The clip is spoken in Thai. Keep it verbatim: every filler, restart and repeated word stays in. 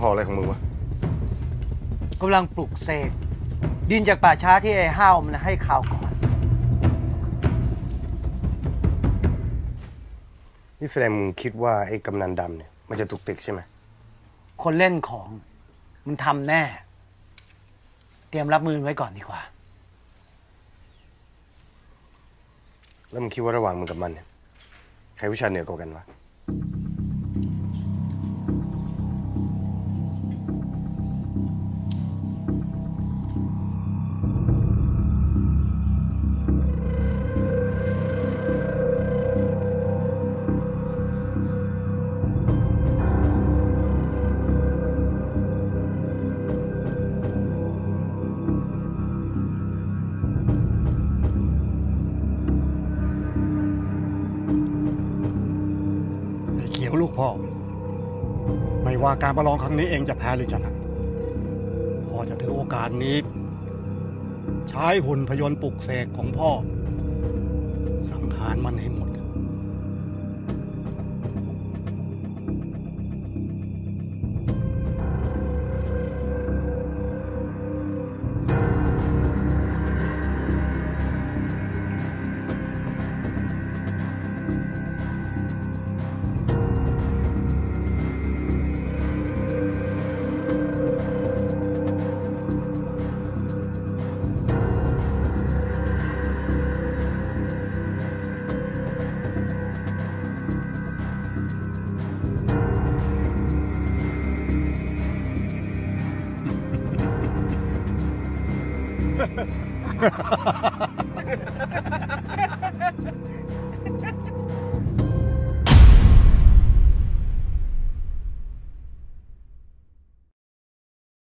ออะไรของมึงวะกำลังปลุกเสกดินจากป่าช้าที่ไอ้ห้าวมันให้ข่าวก่อนนี่แสดงมึงคิดว่าไอ้กำนันดำเนี่ยมันจะตุกติกใช่ไหมคนเล่นของมันทำแน่เตรียมรับมือไว้ก่อนดีกว่าแล้วมึงคิดว่าระหว่างมึงกับมันเนี่ยใครวิชาเหนือกว่ากันวะลูกพ่อไม่ว่าการประลองครั้งนี้เองจะแพ้หรือชนะพ่อจะถือโอกาสนี้ใช้หุ่นพยนต์ปลุกเสกของพ่อสังหารมันให้หมด